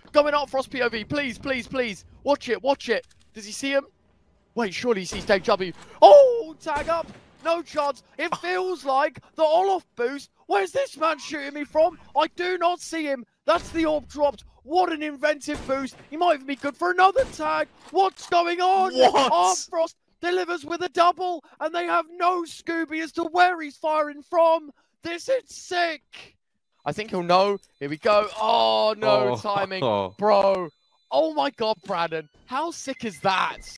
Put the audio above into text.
Going up, Frost POV. Please, please, please. Watch it, watch it. Does he see him? Wait, surely he sees Dave W. Oh, tag up. No chance. It feels like the Olof boost. Where's this man shooting me from? I do not see him. That's the orb dropped. What an inventive boost. He might even be good for another tag. What's going on? What? Arm Frost delivers with a double, and they have no Scooby as to where he's firing from. This is sick. I think he'll know. Here we go. Oh, no timing. Bro. Oh, my God, Brandon. How sick is that?